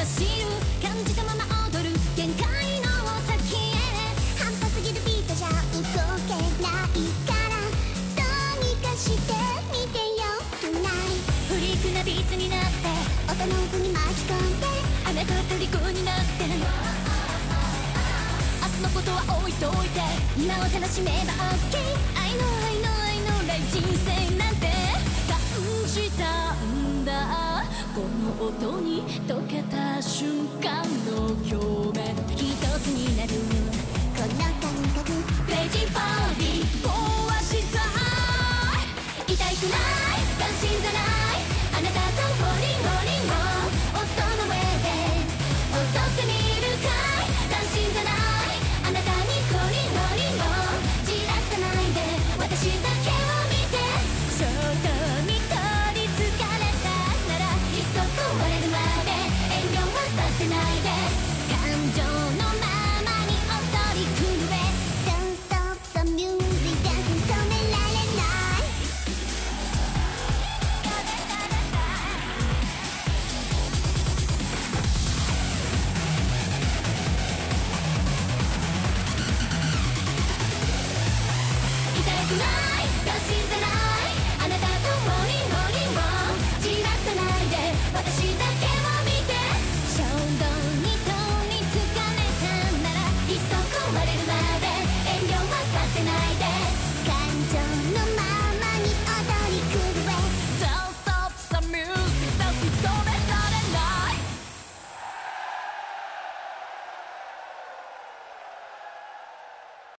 走る感じたまま踊る限界の先へ半端すぎるビートじゃ動けないからどうにかしてみてよ Tonight フリークなビーツになって音の渦に巻き込んであなたは虜になって明日のことは置いといて今を楽しめば OK I know I know I know like 人生なんて感じたんだこの音に溶けた瞬間の表面一つになるこの感覚クレイジーボディ壊したい痛くない関心じゃない